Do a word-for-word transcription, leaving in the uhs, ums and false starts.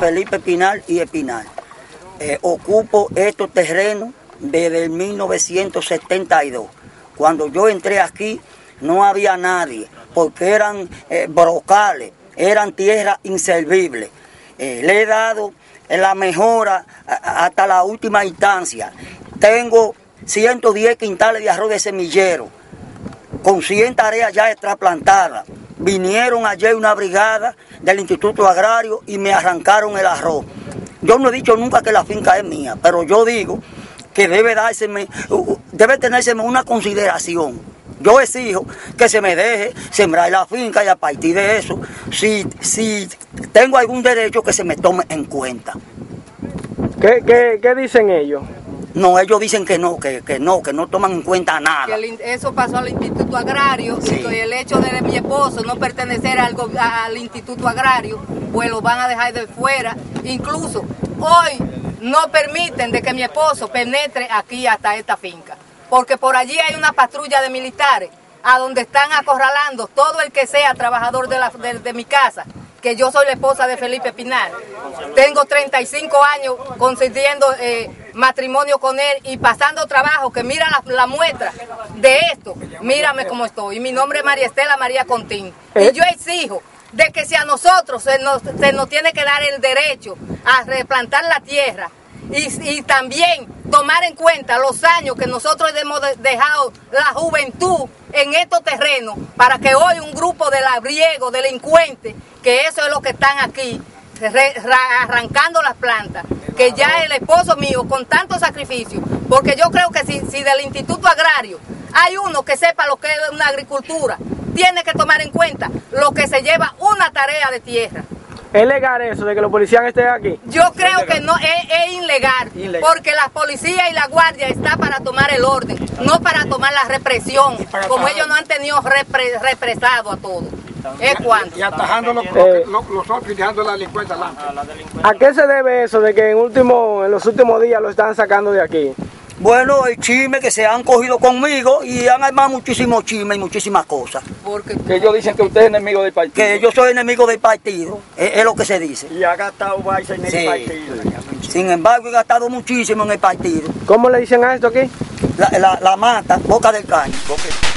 Felipe Espinal y Espinal. Eh, ocupo estos terrenos desde el mil novecientos setenta y dos. Cuando yo entré aquí no había nadie, porque eran eh, brocales, eran tierras inservibles. Eh, le he dado la mejora hasta la última instancia. Tengo ciento diez quintales de arroz de semillero, con cien tareas ya trasplantadas. Vinieron ayer una brigada del Instituto Agrario y me arrancaron el arroz. Yo no he dicho nunca que la finca es mía, pero yo digo que debe dárseme, debe tenérseme una consideración. Yo exijo que se me deje sembrar la finca y a partir de eso, si, si tengo algún derecho, que se me tome en cuenta. ¿Qué, qué, qué dicen ellos? No, ellos dicen que no, que, que no, que no toman en cuenta nada. Que el, eso pasó al Instituto Agrario, sí. Y el hecho de mi esposo no pertenecer al, al Instituto Agrario, pues lo van a dejar de fuera. Incluso hoy no permiten de que mi esposo penetre aquí hasta esta finca, porque por allí hay una patrulla de militares a donde están acorralando todo el que sea trabajador de, la, de, de mi casa, que yo soy la esposa de Felipe Espinal. Tengo treinta y cinco años concediendo eh, matrimonio con él y pasando trabajo, que mira la, la muestra de esto, mírame cómo estoy. Y mi nombre es María Estela María Contín. Y yo exijo de que si a nosotros se nos, se nos tiene que dar el derecho a replantar la tierra y, y también tomar en cuenta los años que nosotros hemos dejado la juventud en estos terrenos, para que hoy un grupo de labriegos, delincuentes, que eso es lo que están aquí, re, ra, arrancando las plantas, que ya el esposo mío con tanto sacrificio, porque yo creo que si, si del Instituto Agrario hay uno que sepa lo que es una agricultura, tiene que tomar en cuenta lo que se lleva una tarea de tierra. ¿Es legal eso de que los policías estén aquí? Yo creo que no, es, es ilegal, ilegal, porque la policía y la guardia está para tomar el orden, no para tomar la represión, como ellos no han tenido repre, represado a todos. Es cuando. Y atajando los, eh, los, los otros y dejando la delincuencia adelante. ¿A qué se debe eso de que en, último, en los últimos días lo están sacando de aquí? Bueno, el chisme que se han cogido conmigo y han armado muchísimos chismes y muchísimas cosas. Porque que ellos dicen que usted es enemigo del partido. Que yo soy enemigo del partido, es, es lo que se dice. Y ha gastado baisa en el sí. partido. Sin embargo, he gastado muchísimo en el partido. ¿Cómo le dicen a esto aquí? La, la, la mata, Boca del Caño. Boca.